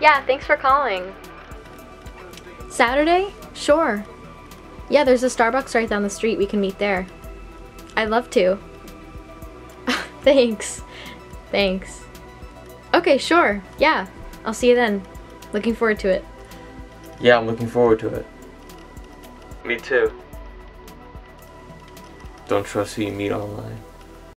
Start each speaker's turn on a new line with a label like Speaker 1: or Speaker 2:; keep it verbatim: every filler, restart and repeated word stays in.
Speaker 1: Yeah, thanks for calling.
Speaker 2: Saturday? Sure. Yeah, there's a Starbucks right down the street. We can meet there. I'd love to. Thanks. Thanks. Okay, sure. Yeah. I'll see you then. Looking forward to it.
Speaker 3: Yeah, I'm looking forward to it. Me too. Don't trust who you meet online.